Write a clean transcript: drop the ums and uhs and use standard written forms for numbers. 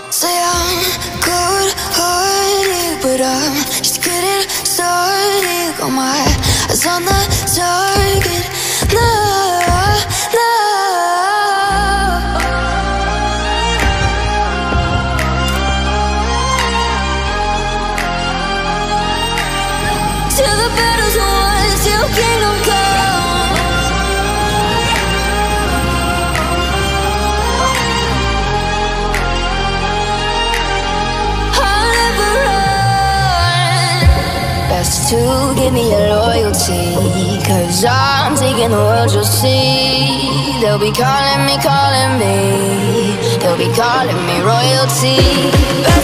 Say I'm good-hearted, but I'm just getting started. Got my eyes on the target. No, no. Till the battle's won, till kingdom come. I'll never run. Best to give me your loyalty, 'cause I'm taking the world, you'll see. They'll be calling me, calling me. They'll be calling me royalty.